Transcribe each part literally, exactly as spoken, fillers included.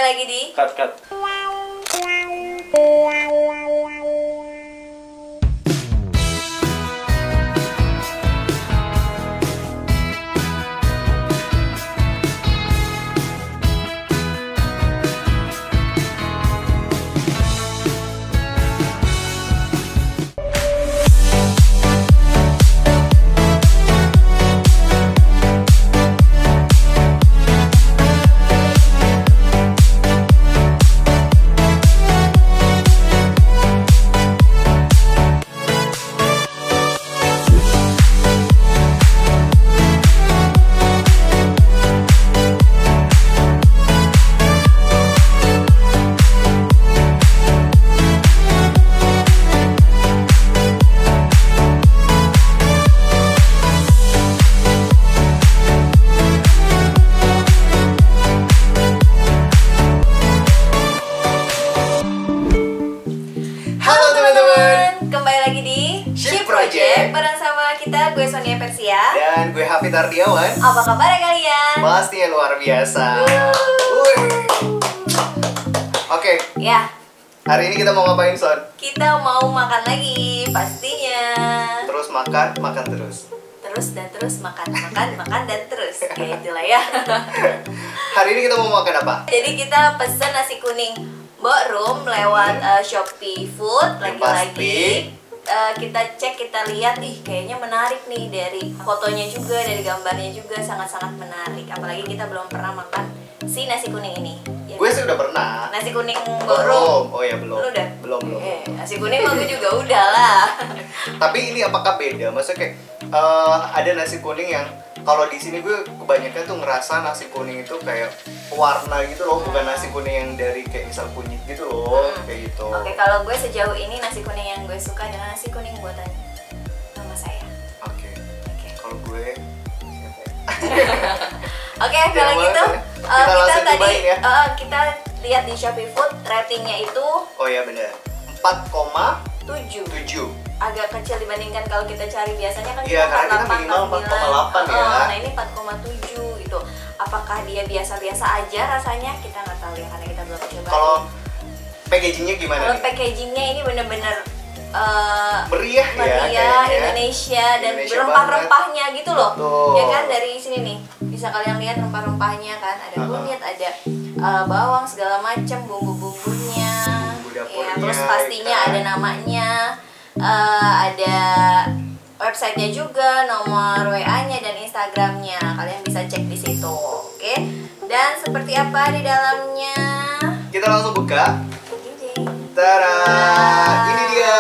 lagi di Cut cut. bareng sama kita, gue Sonia Persia dan gue Hafid Ardiawan. Apa kabar kalian? Pastinya luar biasa. Oke. Okay. Ya. Hari ini kita mau ngapain, Son? Kita mau makan lagi, pastinya. Terus makan, makan terus. Terus dan terus makan, makan, makan dan terus. Kayak itulah ya. Hari ini kita mau makan apa? Jadi kita pesen nasi kuning Mbok Rum lewat hmm. uh, Shopee Food. Lagi-lagi Uh, kita cek, kita lihat, ih kayaknya menarik nih, dari fotonya juga, dari gambarnya juga sangat-sangat menarik. Apalagi kita belum pernah makan si nasi kuning ini ya. Gue sih udah pernah. Nasi kuning Mbok Rum. Oh ya belum. Lu udah? Belum belum. Eh, nasi kuning mah gue juga udah lah. Tapi ini apakah beda? Maksudnya kayak uh, ada nasi kuning yang kalau di sini gue kebanyakan tuh ngerasa nasi kuning itu kayak warna gitu loh, bukan nasi kuning yang dari kayak misal kunyit gitu loh, hmm. kayak gitu. Oke, kalau gue sejauh ini nasi kuning yang gue suka adalah nasi kuning buatan mama saya. Oke. Oke. Kalau gue siapa ya? Oke, kalau gitu uh, kita, kita tadi ya? uh, kita lihat di Shopee Food ratingnya itu. Oh ya benar. empat koma tujuh. Agak kecil dibandingkan kalau kita cari biasanya kan. Iya, karena kita minimal empat koma delapan ya. Uh, nah ini empat koma tujuh gitu. Apakah dia biasa-biasa aja rasanya? Kita nggak tahu ya karena kita belum coba. Kalau packagingnya gimana? Kalau packagingnya ini bener-bener uh, meriah, meriah ya, Indonesia dan rempah-rempahnya gitu loh. Betul. Ya kan, dari sini nih bisa kalian lihat rempah-rempahnya kan, ada kunyit, uh-huh. ada uh, bawang segala macam, bumbu-bumbunya. Ya, terus pastinya ikan. Ada namanya, uh, ada websitenya juga, nomor W A-nya dan Instagramnya. Kalian bisa cek di situ, oke? Okay? Dan seperti apa di dalamnya? Kita langsung buka. Tada, ini dia.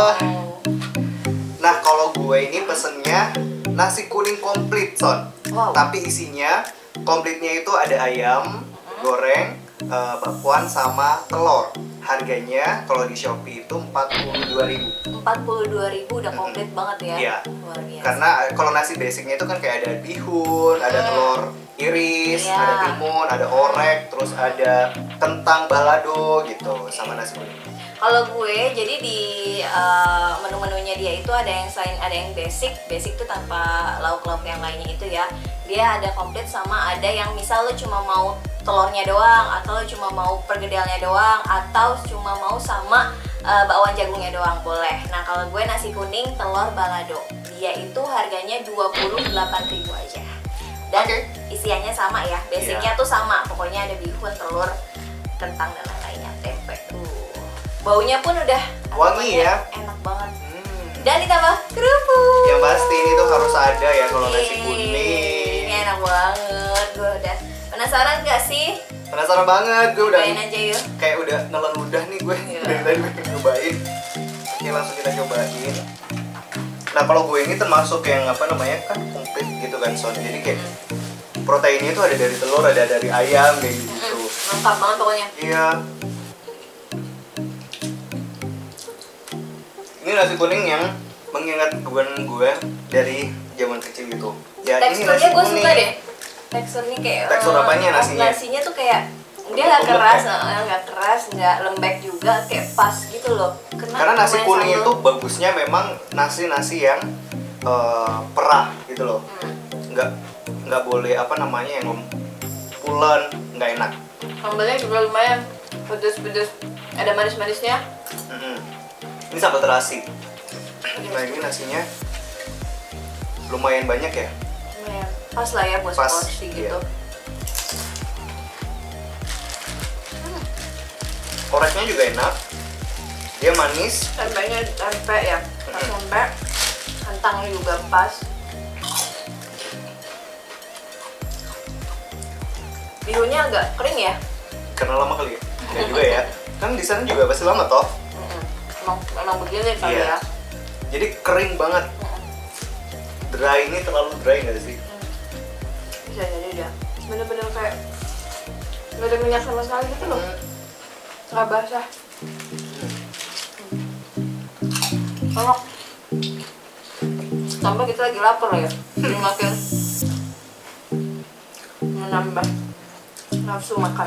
Nah, kalau gue ini pesennya nasi kuning komplit, Son. Wow. Tapi isinya komplitnya itu ada ayam goreng, uh, bakwan sama telur. Harganya kalau di Shopee itu empat puluh dua ribu. empat puluh dua ribu udah komplit mm-hmm. banget ya. Iya. Luar biasa. Karena kalau nasi basicnya itu kan kayak ada bihun, hmm. ada telur iris, yeah. ada timun, ada orek, terus ada kentang balado gitu, sama nasi kuning. Kalau gue jadi di uh, menu-menunya dia itu ada yang selain ada yang basic, basic tuh tanpa lauk-lauk yang lainnya itu ya. Dia ada komplit sama ada yang misal lo cuma mau telurnya doang, atau lo cuma mau pergedelnya doang, atau cuma mau sama uh, bakwan jagungnya doang, boleh. Nah kalau gue nasi kuning telur balado, dia itu harganya dua puluh delapan ribu aja. Dan okay. isiannya sama ya, basicnya yeah. tuh sama, pokoknya ada bihun, telur, kentang dan lain-lainnya, tempe. Uh. Baunya pun udah wangi ya, enak banget. Hmm. Dan ditambah kerupuk. Yang pasti ini tuh harus ada ya kalau nasi kuning. Ini enak banget, gue udah penasaran gak sih? Penasaran banget, gue udah. Cobain aja yuk. Kayak udah nelen ludah nih gue. Yeah. Dari tadi pengen nyobain. Oke, langsung kita cobain. Nah kalau gue ini termasuk yang apa namanya kan komplit gitu kan, Son. Jadi kayak proteinnya itu ada dari telur, ada dari ayam kayak gitu. Mm, lengkap banget pokoknya. Iya. Ini nasi kuning yang mengingat gue gue dari zaman kecil gitu. Ya, teksturnya gue suka deh. Teksturnya kayak tekstur apanya nasinya? Nasinya tuh kayak dia nggak keras, nggak keras, nggak lembek juga, kayak pas gitu loh. Kena Karena nasi kuning itu bagusnya memang nasi-nasi yang uh, perah gitu loh. Hmm. Nggak nggak boleh apa namanya yang pulen, nggak enak. Sambalnya juga lumayan pedes-pedes, ada manis-manisnya. Mm-hmm. Ini sambal terasi. Nah ini nasinya lumayan banyak ya. Lumayan, pas lah ya buat porsi gitu. Iya. Hmm. Oreknya juga enak. Dia manis. Tempenya tempe ya, pas tempe. Kentangnya juga pas. Bihunnya agak kering ya? Karena lama kali ya? Ya juga ya. Kan di sana juga pasti lama toh. Emang, emang begini kali iya. ya. Jadi kering banget. Dry ini terlalu dry nggak sih? Bisa jadi dia. Bener-bener kayak nggak ada minyak sama sekali gitu loh. Nggak basah. Kalau tambah kita lagi lapar ya, jadi makin menambah nafsu makan.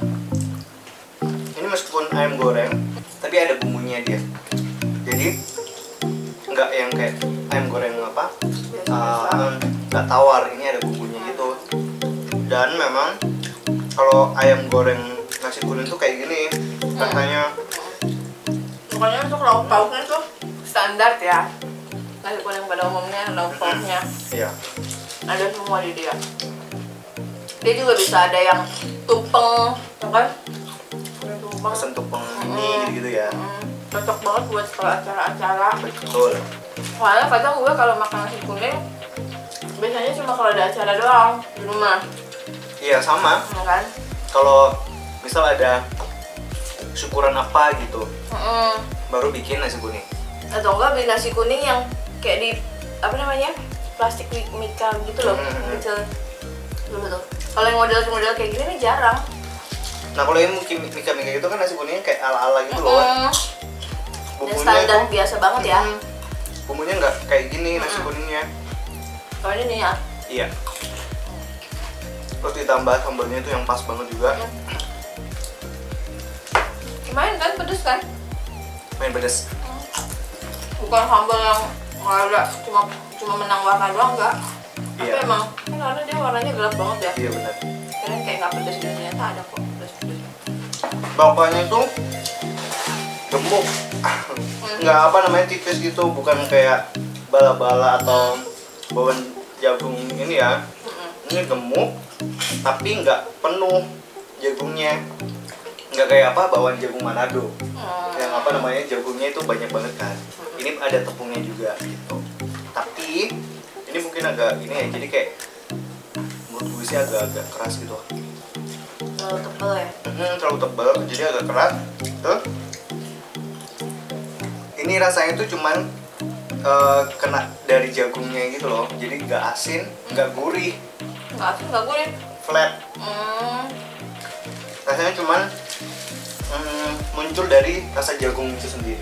Ini meskipun ayam goreng, tapi ada bumbunya dia. Jadi nggak yang kayak ayam goreng apa? Uh, nggak tawar. Ini ada bumbunya gitu. Dan memang kalau ayam goreng nasi kuning tuh kayak gini rasanya. Pokoknya untuk lauk pauknya tuh standar ya. Nasi kuning pada umumnya lauk pauknya. Iya. Ada semua di dia. Dia juga bisa ada yang tumpeng, ya kan? Ada tumpeng. Pesen tumpeng ini gitu ya. Hmm, cocok banget buat kalau acara-acara. Betul. Soalnya kadang gue kalau makan nasi kuning biasanya cuma kalau ada acara doang di rumah. Iya sama. Ya kan? Kalau misal ada syukuran apa gitu, Mm-mm. baru bikin nasi kuning. Atau enggak beli nasi kuning yang kayak di apa namanya plastik mika gitu loh, Mm-hmm. yang kecil dulu tuh. Kalau yang model-model kayak gini nih jarang. Nah kalau yang mungkin mika-mika gitu kan nasi kuningnya kayak ala-ala gitu loh. Mm-hmm. Dan standar itu, biasa banget ya. mm, bumbunya nggak kayak gini nasi Mm-hmm. kuningnya. Kalau ini nih ya. Iya. Terus ditambah sambalnya itu yang pas banget juga. Mm. Lumayan kan, pedes kan? Main pedes. Bukan sambal yang nggak ada, cuma cuma menang warna doang enggak. Iya. Tapi emang kan karena dia warnanya gelap banget ya. Iya benar. Keren kayak nggak pedes gitu, ternyata ada kok pedes-pedes. Bapaknya itu gemuk. Nggak apa namanya tipis gitu, bukan kayak bala-bala atau bawang jagung ini ya. Ini gemuk, tapi nggak penuh jagungnya. Nggak kayak apa bawang jagung Manado. Hmm. Yang apa namanya jagungnya itu banyak banget kan. Ini ada tepungnya juga gitu. Tapi ini mungkin agak ini ya, jadi kayak menurut gue sih agak-agak keras gitu. Terlalu tebel ya. Hmm, terlalu tebal, jadi agak keras. Tuh. Ini rasanya tuh cuman uh, kena dari jagungnya gitu loh. Jadi nggak asin, nggak gurih, Nggak asin, nggak gurih. flat. Hmm. Rasanya cuman mm, muncul dari rasa jagung itu sendiri.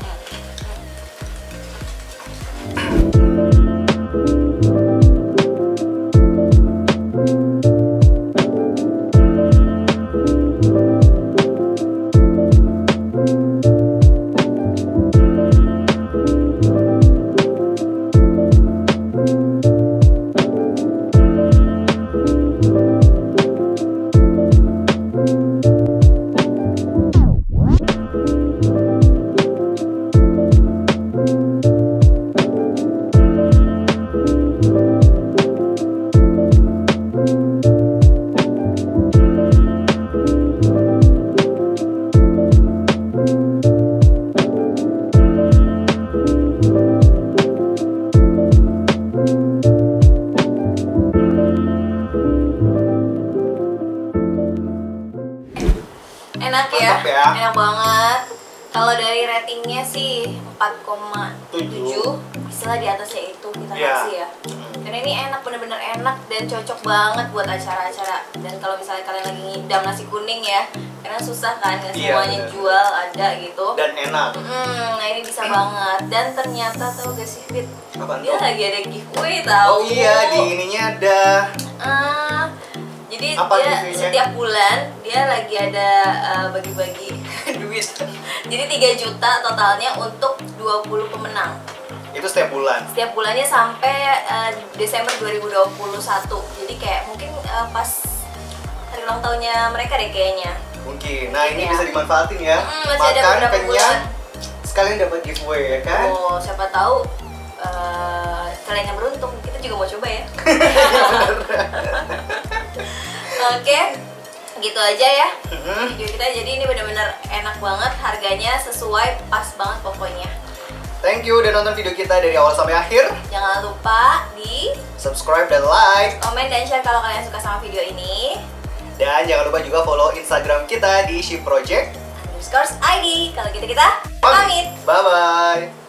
Enak ya, Mantap ya. enak banget. Kalau dari ratingnya sih empat koma tujuh, istilah di atasnya itu kita Iya. kasih ya. Karena ini enak, bener-bener enak dan cocok banget buat acara-acara. Dan kalau misalnya kalian lagi ngidam nasi kuning ya, karena susah kan, nggak Iya, semuanya bener. jual ada gitu. Dan enak. Hmm, nah ini bisa banget. Dan ternyata tau gak sih Fit, Apaan dia tuh? lagi ada giveaway tau. Oh iya, di ininya ada. Ah, jadi Apa dia giveaway-nya? setiap bulan dia lagi ada uh, bagi-bagi duit. Jadi tiga juta totalnya untuk dua puluh pemenang. Itu setiap bulan. Setiap bulannya sampai uh, Desember dua ribu dua puluh satu. Jadi kayak mungkin uh, pas hari ulang tahunnya mereka deh kayaknya. Mungkin. Nah, ini ya. bisa dimanfaatin ya. Hmm, masih ada Makan beberapa kenyang, bulan. sekalian dapat giveaway ya kan? Oh, siapa tahu uh, kalian yang beruntung, kita juga mau coba ya. Oke, gitu aja ya Mm-hmm. video kita. Jadi ini benar-benar enak banget, harganya sesuai, pas banget pokoknya. Thank you udah nonton video kita dari awal sampai akhir. Jangan lupa di Subscribe dan like. komen dan share kalau kalian suka sama video ini. Dan jangan lupa juga follow Instagram kita di She Project Underscore I D. Kalau gitu kita pamit. Bye bye.